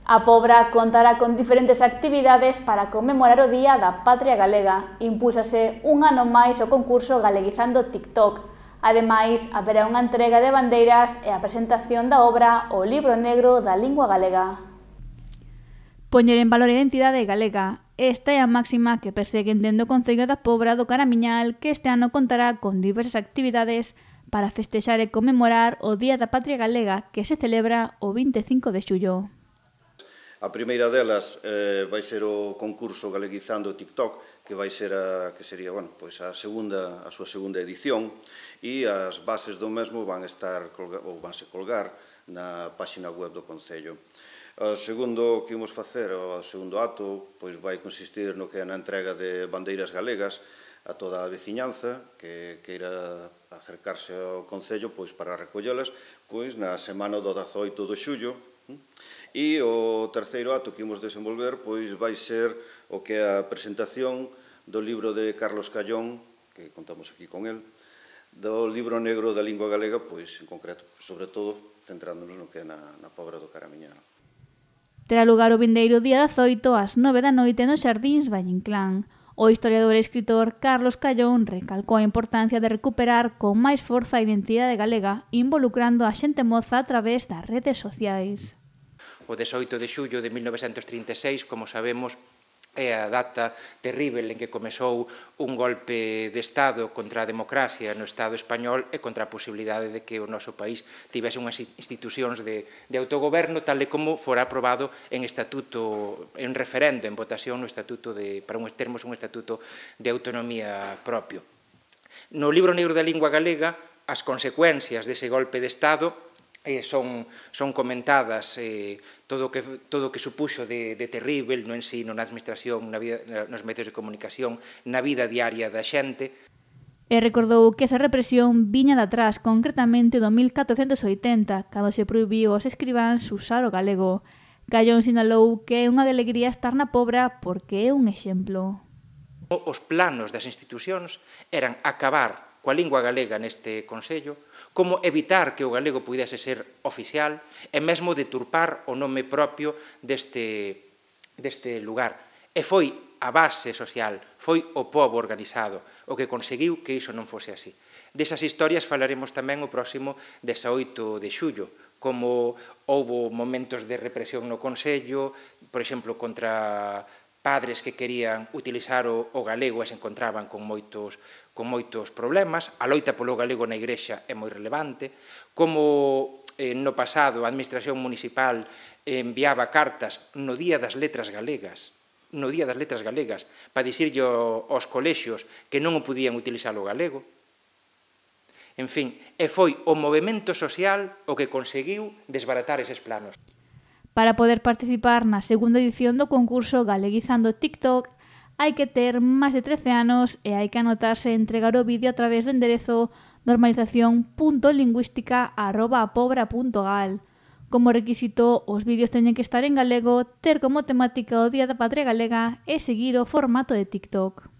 A Pobra contará con diferentes actividades para conmemorar o Día da Patria Galega. Impúlsase un ano máis o concurso Galeguizando TikTok. Ademais, haberá unha entrega de bandeiras e a presentación da obra O Libro Negro da Lingua Galega. Poñer en valor a identidade galega. Esta é a máxima que perseguen dende o Concello da Pobra do Caramiñal, que este ano contará con diversas actividades para festexar e conmemorar o Día da Patria Galega, que se celebra o 25 de xullo. A primeira delas vai ser o concurso Galeguizando TikTok, que vai ser sería, bueno, pois a súa segunda edición, e as bases do mesmo vanse colgar na páxina web do Concello. O segundo que imos facer, o segundo acto, pois vai consistir no que é na entrega de bandeiras galegas a toda a veciñanza que queira acercarse ao Concello pois para recollelas pois na semana do 18 de xullo. E o terceiro acto que imos desenvolver pois vai ser o que é a presentación do libro de Carlos Callón, que contamos aquí con el, do Libro Negro da Lingua Galega, pois en concreto, sobre todo centrándonos no que é na Pobra do Caramiñal. Terá lugar o vindeiro día 18 ás 9 da noite nos Xardíns Vallinclán. O historiador e escritor Carlos Callón recalcou a importancia de recuperar con máis forza a identidade galega, involucrando a xente moza a través das redes sociais. O 18 de xullo de 1936, como sabemos, é a data terrível en que comezou un golpe de Estado contra a democracia no Estado español e contra a posibilidade de que o noso país tivese unhas institucións de autogoberno tal e como fora aprobado en estatuto, en referendo, en votación no estatuto para termos un estatuto de autonomía propio. No Libro Negro da Lingua Galega, as consecuencias dese golpe de Estado son comentadas todo o que supuxo de terrível no ensino, na administración, nos medios de comunicación, na vida diaria da xente. E recordou que esa represión viña de atrás, concretamente do 1480, cando se prohibiu aos escribáns usar o galego. Callón sinalou que é unha alegría estar na Pobra porque é un exemplo. Os planos das institucións eran acabar coa lingua galega neste Concello, como evitar que o galego pudese ser oficial e mesmo deturpar o nome propio deste lugar. E foi a base social, foi o pobo organizado o que conseguiu que iso non fose así. Desas historias falaremos tamén o próximo 18 de xullo, como houbo momentos de represión no Concello, por exemplo, contra padres que querían utilizar o galego e se encontraban con moitos problemas. A loita polo galego na Igrexa é moi relevante. Como no pasado a Administración Municipal enviaba cartas no Día das Letras Galegas, para dicirlle aos colexios que non o podían utilizar o galego. En fin, e foi o movemento social o que conseguiu desbaratar eses planos. Para poder participar na segunda edición do concurso Galeguizando TikTok, hai que ter máis de 13 anos e hai que anotarse e entregar o vídeo a través do enderezo normalización.lingüística@apobra.gal. Como requisito, os vídeos teñen que estar en galego, ter como temática o Día da Patria Galega e seguir o formato de TikTok.